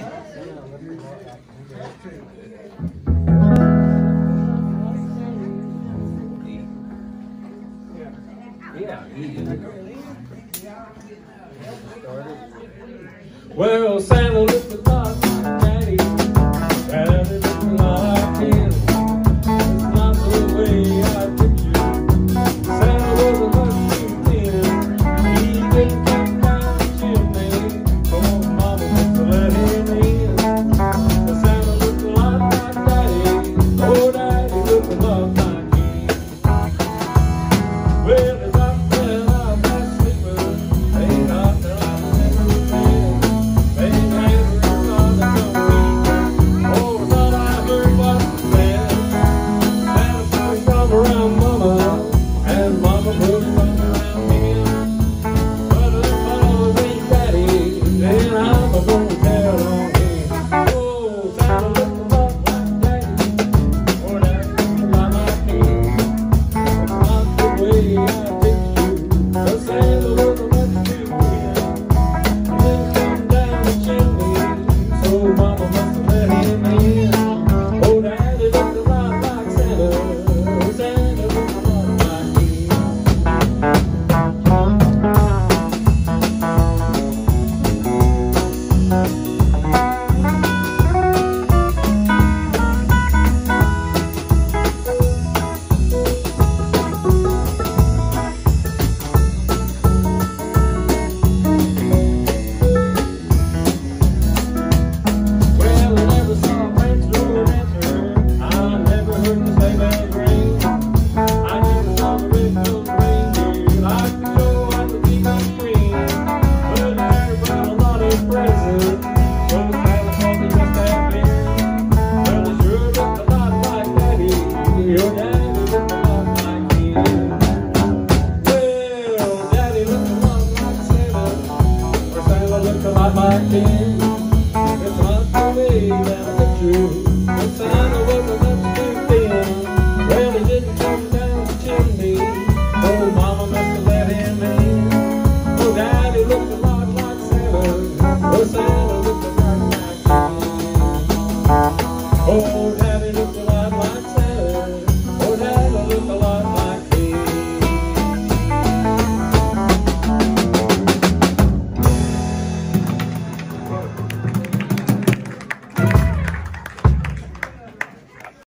Well, Santa looked a lot like Daddy. Daddy looked a lot like him. It's not the way I picture. Santa was a mushroom thin. He didn't come down the chimney. Oh, Mama must have let him in. But Santa looked a lot like Daddy. Oh, Daddy looked a lot like him. Well, as I fell out my sleeper, they got their eyes everything. They never thought to come meet. Oh, thought I heard what was said. Santa put his arm around Mama, and Mama put his arm around him. But if fellows ain't Daddy, then I'm gonna tell on him. Oh, Santa looked a lot like Daddy. Oh, Daddy looked a lot like him. It's not the way I picture. But Santa was a much too him. He didn't come down the chimney, so Mama must have let him in. Oh, Daddy looked a lot like Santa. Santa looked a lot like him. Well, I never saw a French door answer. I never heard the sleigh bells ring. I never saw the red-nosed reindeer like the show on the TV screen. But I brought a lot of presents. Those Santa Claus he must have been. Well, he sure looked a lot like Daddy. Your Daddy looked a lot like him. Well, Daddy looked a lot like Santa, or Santa looked a lot like him.